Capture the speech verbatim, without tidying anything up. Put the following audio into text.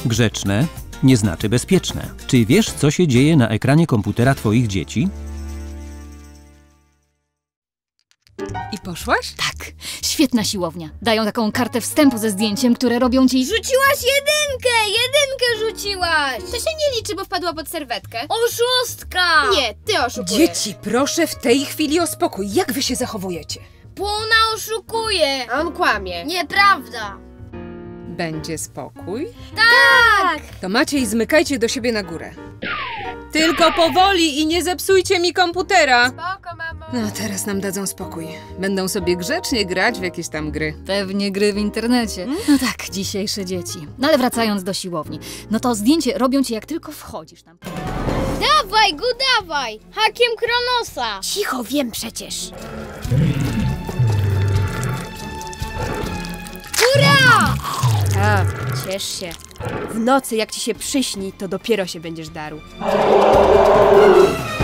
Grzeczne nie znaczy bezpieczne. Czy wiesz, co się dzieje na ekranie komputera twoich dzieci? I poszłaś? Tak, świetna siłownia. Dają taką kartę wstępu ze zdjęciem, które robią ci... Rzuciłaś jedynkę! Jedynkę rzuciłaś! To się nie liczy, bo wpadła pod serwetkę. Oszustka! Nie, ty oszukujesz. Dzieci, proszę w tej chwili o spokój. Jak wy się zachowujecie? Płona oszukuje! A on kłamie. Nieprawda! Będzie spokój? Tak! To Maciej, zmykajcie do siebie na górę. Tylko powoli i nie zepsujcie mi komputera. Spoko, mamo. No, teraz nam dadzą spokój. Będą sobie grzecznie grać w jakieś tam gry. Pewnie gry w internecie. No tak, dzisiejsze dzieci. No ale wracając do siłowni. No to zdjęcie robią ci, jak tylko wchodzisz tam. Dawaj go, dawaj! Hakiem Kronosa! Cicho, wiem przecież. Hurra! A, ciesz się. W nocy jak ci się przyśni, to dopiero się będziesz darł.